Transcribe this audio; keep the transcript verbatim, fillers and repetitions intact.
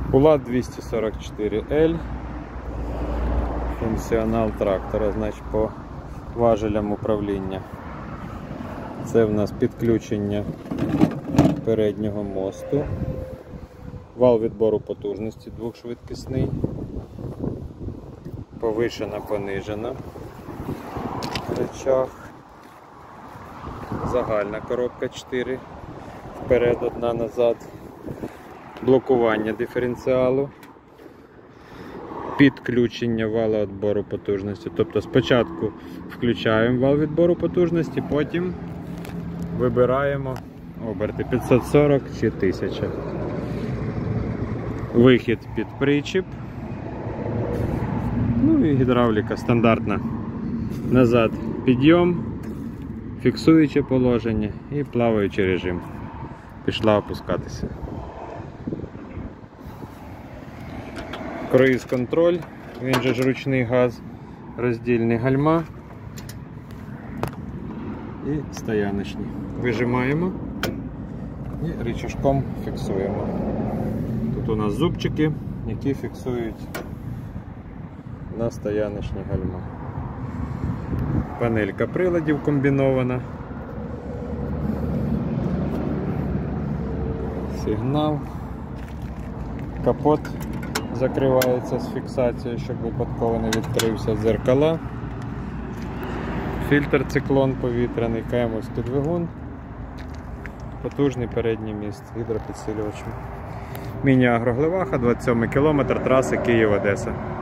Булат двісті сорок чотири ель. Функціонал трактора, значить, по важелям управління. Це в нас підключення переднього мосту. Вал відбору потужності двохшвидкісний. Повишена, понижена. Рычаг. Загальна коробка чотири. Вперед, одна назад. Блокування диференціалу. Підключення вала відбору потужності. Тобто спочатку включаємо вал відбору потужності, потім вибираємо оберти п'ятсот сорок чи тисяча. Вихід під причіп. Ну і гідравліка стандартна. Назад підйом, фіксуюче положення і плаваючий режим. Пішла опускатися. Круїз-контроль, він же ж ручний газ, роздільні гальма і стояночні. Вижимаємо і рычажком фіксуємо. Тут у нас зубчики, які фіксують на стояночні гальма. Панелька приладів комбінована. Сигнал. Капот закривається з фіксацією, щоб випадково не відкрився. Дзеркала. Фільтр циклон повітряний, каємовський двигун. Потужний передній міст гідропідсилювачем. Міні-агрогливаха, двадцять сьомий кілометр траси Київ-Одеса.